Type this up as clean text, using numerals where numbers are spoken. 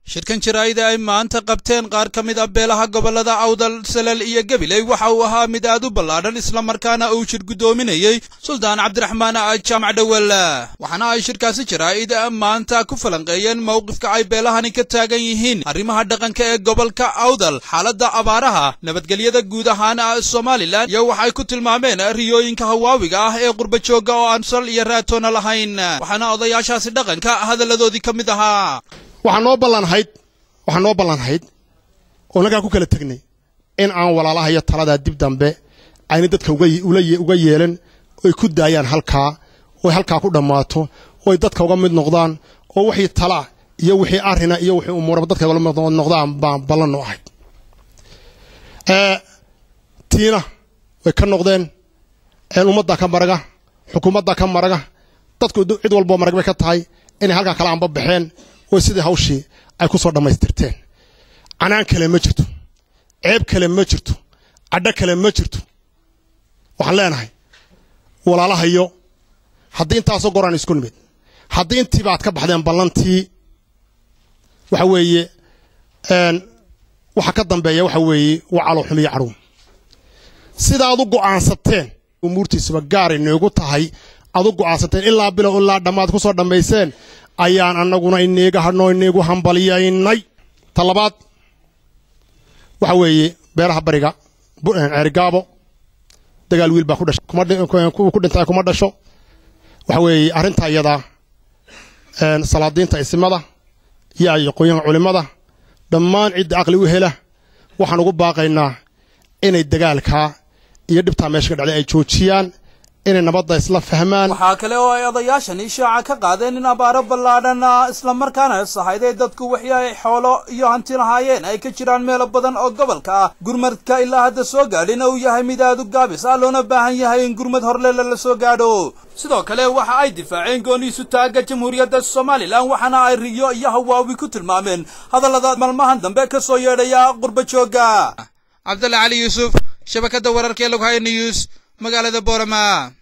shirkan jiraayada ay maanta qabteen qaar ka mid ah beelaha gobolada Awdal Salal iyo Gabiley waxa uu ahaa mid aad u ballaadhan isla markaana uu shir gudoominayay Sultan Cabdiraxmaan Jaamac Dhawal waxaana ay shirkaasi jiraayada maanta ku falanqeeyeen mowqifka ay beelahani ka taagan yihiin arrimaha dhaqanka ee gobolka Awdal xaaladda abaaraha nabadgelyada guud ahaan Soomaaliland iyo waxa ay ku tilmaameen riyooyinka hawaawiga ah ee qurba jooga oo aan sal iyo raatoona lahayn waxaana odayaashaasi dhaqanka hadaladoodii ka mid ahaa waxaan noo ballanhayd oo naga ku kala tagnay in aan walaalaha iyo talada dib dambe ayna dadka uga yeelan oo ku daayaan halka ku dhamaato oo dadka uga mid noqdaan oo wixii tala iyo wixii arina iyo wixii umur dadka uga mid noqdaan baan ballan u ahayd tiina way ka noqdeen ummadda ka maraga xukuumadda ka maraga dadku cid walba marag bay ka tahay in halka kala aan baxeen oo sidii hawshii ay ku soo dhameystirteen anaan kale ma jirto ceeb kale ma jirto cadda kale ma jirto waxaan leenahay walaalahayo haddii intaas oo goran isku nimid haddii intii baad ka baxdeen ballantii waxa weeye waxa ka dambeeya waxa weeye wacalo xumiyo caruum sida aad u go'aansateen umuurtiisaba gaar inoogu tahay aad u go'aansateen ilaa bilo ilaa dhamaad ku soo dhameyseen ayaan annaguna inagu hambaliyaynay talabaad waxa weeye beeraha bariga Ceerigaabo dagaal wiil baa ku dhashay ku dhintay kuma dhasho waxa weeye arinta iyada salaadiinta ismada iyo qoyan culimada dhammaan cid aqli u hela waxaan ugu baaqaynaa inay dagaalka iyo dhibta meesha ka dhacday ay joojiyaan inay nabadda isla fahmaan waxa kale oo ay odayaashani shaaca ka qaadeen in abaaro ballaadhan isla markaana saxayday dadku wixii ay xoolo iyo hanti lahaayeen ay ka jiraan meelo badan oo gobolka ah gurmadka ilaa hadda soo gaadhin uu yahay mid aad u gaabis ah loona baahan yahay in gurmad horle la soo gaadho sidoo kale waxa ay difaaceen gooniisu taaga jamhuuriyadda Soomaaliland waxaana ay riyo iyo hawaawi ku tilmaameen hadallada maalmahan dambe ka soo yeedhaya qurba jooga Cabdalla Ali Yusuf shabakada wararka ee Lughay News magaalada Boorama